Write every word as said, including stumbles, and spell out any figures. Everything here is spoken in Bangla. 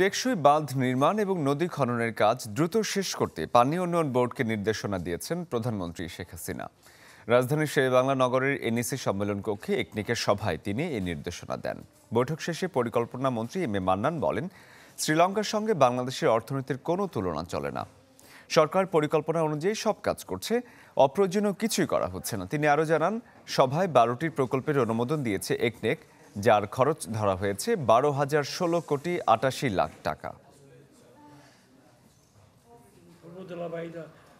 টেকসই বাঁধ নির্মাণ এবং নদী খননের কাজ দ্রুত শেষ করতে পানি উন্নয়ন বোর্ডকে নির্দেশনা দিয়েছেন প্রধানমন্ত্রী শেখ হাসিনা। রাজধানীর শেরেবাংলা নগরের এনইসি সম্মেলন কক্ষে একনিকের সভায় তিনি এই নির্দেশনা দেন। বৈঠক শেষে পরিকল্পনা মন্ত্রী এম এ মান্নান বলেন, শ্রীলঙ্কার সঙ্গে বাংলাদেশের অর্থনীতির কোনো তুলনা চলে না। সরকার পরিকল্পনা অনুযায়ী সব কাজ করছে, অপ্রয়োজনীয় কিছুই করা হচ্ছে না। তিনি আরও জানান, সভায় বারোটি প্রকল্পের অনুমোদন দিয়েছে একনেক, যার খরচ ধরা হয়েছে বারো হাজার ষোলো কোটি আটাশি লাখ টাকা।